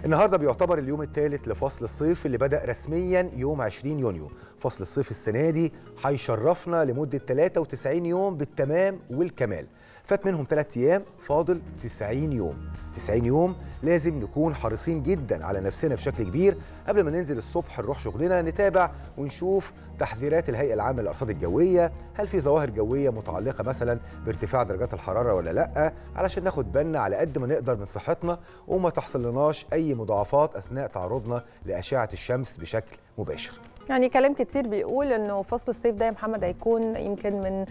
النهارده بيعتبر اليوم الثالث لفصل الصيف اللي بدأ رسميا يوم 20 يونيو. فصل الصيف السنة دي هيشرفنا لمدة 93 يوم بالتمام والكمال. فات منهم 3 أيام، فاضل 90 يوم. 90 يوم لازم نكون حريصين جدا على نفسنا بشكل كبير قبل ما ننزل الصبح نروح شغلنا، نتابع ونشوف تحذيرات الهيئة العامة للأرصاد الجوية، هل في ظواهر جوية متعلقة مثلا بارتفاع درجات الحرارة ولا لأ، علشان ناخد بالنا على قد ما نقدر من صحتنا وما تحصل لناش أي مضاعفات أثناء تعرضنا لأشعة الشمس بشكل مباشر. يعني كلام كتير بيقول انه فصل الصيف ده يا محمد هيكون يمكن من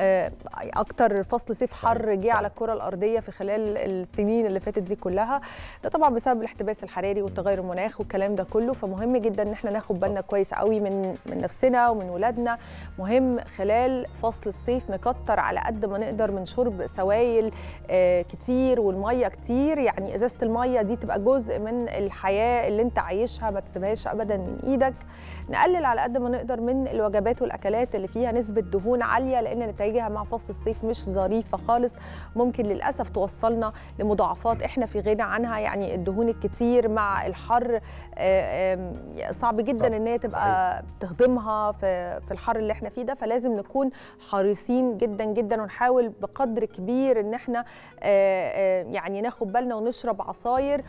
اكتر فصل صيف حر جه على الكره الارضيه في خلال السنين اللي فاتت دي كلها. ده طبعا بسبب الاحتباس الحراري والتغير المناخ والكلام ده كله، فمهم جدا ان احنا ناخد بالنا كويس قوي من نفسنا ومن ولادنا. مهم خلال فصل الصيف نكتر على قد ما نقدر من شرب سوائل كتير والميه كتير. يعني ازازه الميه دي تبقى جزء من الحياه اللي انت عايشها، ما تسيبهاش ابدا من ايدك. نقلل على قد ما نقدر من الوجبات والاكلات اللي فيها نسبه دهون عاليه، لان نتائجها مع فصل الصيف مش ظريفه خالص، ممكن للاسف توصلنا لمضاعفات احنا في غنى عنها. يعني الدهون الكتير مع الحر صعب جدا ان هي تبقى تهضمها في الحر اللي احنا فيه ده، فلازم نكون حريصين جدا جدا ونحاول بقدر كبير ان احنا يعني ناخد بالنا ونشرب عصاير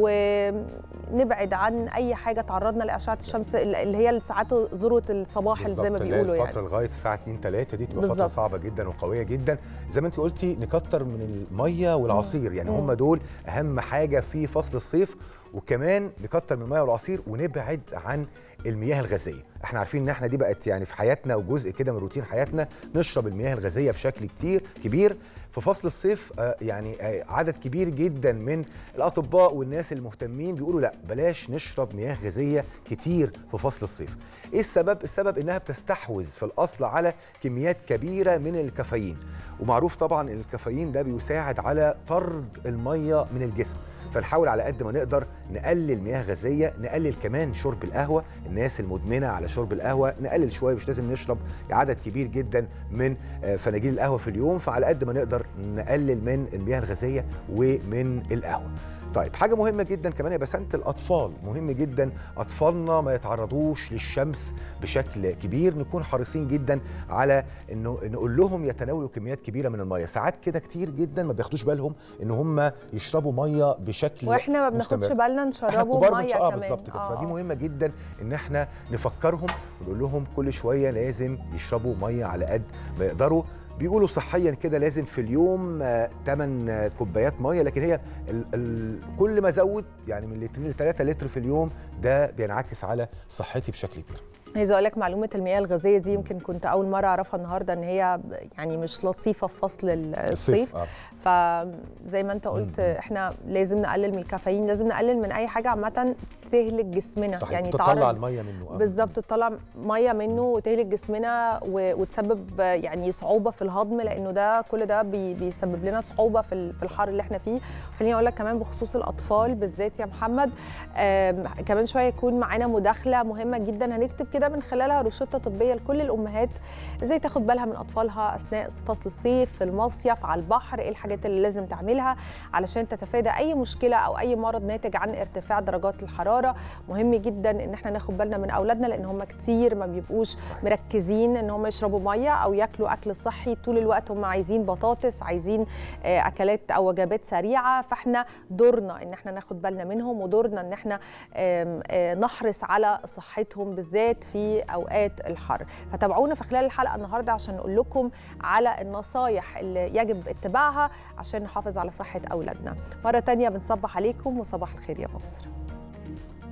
ونبعد عن اي حاجه تعرضنا لاشعه الشمس اللي هي ساعات ذروه الصباح اللي زي ما بيقولوا. يعني الفتره لغايه الساعه 2 3 دي تبقى فتره صعبه جدا وقويه جدا. زي ما انت قلتي نكتر من الميه والعصير، يعني هم دول اهم حاجه في فصل الصيف. وكمان نكتر من الميه والعصير ونبعد عن المياه الغازيه. احنا عارفين ان احنا دي بقت يعني في حياتنا وجزء كده من روتين حياتنا، نشرب المياه الغازيه بشكل كبير. في فصل الصيف يعني عدد كبير جدا من الاطباء والناس المهتمين بيقولوا لا بلاش نشرب مياه غازيه كتير في فصل الصيف. ايه السبب؟ السبب انها بتستحوذ في الاصل على كميات كبيره من الكافيين، ومعروف طبعا ان الكافيين ده بيساعد على طرد الميه من الجسم. فنحاول على قد ما نقدر نقلل مياه غازيه، نقلل كمان شرب القهوه، الناس المدمنه على شرب القهوه نقلل شويه، مش لازم نشرب عدد كبير جدا من فناجيل القهوه في اليوم، فعلى قد ما نقدر نقلل من المياه الغازيه ومن القهوه. طيب حاجه مهمه جدا كمان يا بسنة، الاطفال مهم جدا اطفالنا ما يتعرضوش للشمس بشكل كبير. نكون حريصين جدا على انه نقول لهم يتناولوا كميات كبيره من الميه. ساعات كده كتير جدا ما بياخدوش بالهم ان هم يشربوا ميه بشكل واحنا ما بناخدش بالنا نشربوا ميه كمان. بالظبط كده. فدي مهمه جدا ان احنا نفكرهم ونقول لهم كل شويه لازم يشربوا ميه على قد ما يقدروا. بيقولوا صحيا كده لازم في اليوم 8 كوبايات ميه، لكن هي كل ما ازود يعني من 2 ل 3 لتر في اليوم ده بينعكس على صحتي بشكل كبير. عايزه اقول لك معلومه المياه الغازيه دي يمكن كنت اول مره اعرفها النهارده، ان هي يعني مش لطيفه في فصل الصيف. فزي ما انت قلت احنا لازم نقلل من الكافيين، لازم نقلل من اي حاجه عامه تهلك جسمنا. صحيح. يعني تطلع الميه منه بالظبط، تطلع ميه منه وتهلك جسمنا وتسبب يعني صعوبه في الهضم، لانه ده كل ده بيسبب لنا صعوبه في الحر اللي احنا فيه. خليني اقول لك كمان بخصوص الاطفال بالذات يا محمد، كمان شويه يكون معانا مداخله مهمه جدا هنكتب كده من خلالها روشته طبيه لكل الامهات ازاي تاخد بالها من اطفالها اثناء فصل الصيف في المصيف على البحر، ايه الحاجات اللي لازم تعملها علشان تتفادى اي مشكله او اي مرض ناتج عن ارتفاع درجات الحراره. مهم جدا ان احنا ناخد بالنا من اولادنا، لان هم كتير ما بيبقوش مركزين ان هم يشربوا ميه او ياكلوا اكل صحي. طول الوقت هم عايزين بطاطس، عايزين اكلات او وجبات سريعه، فاحنا دورنا ان احنا ناخد بالنا منهم، ودورنا ان احنا نحرص على صحتهم بالذات في اوقات الحر. فتابعونا في خلال الحلقه النهارده عشان نقول لكم على النصايح اللي يجب اتباعها عشان نحافظ على صحه اولادنا. مره ثانيه بنصبح عليكم وصباح الخير يا مصر.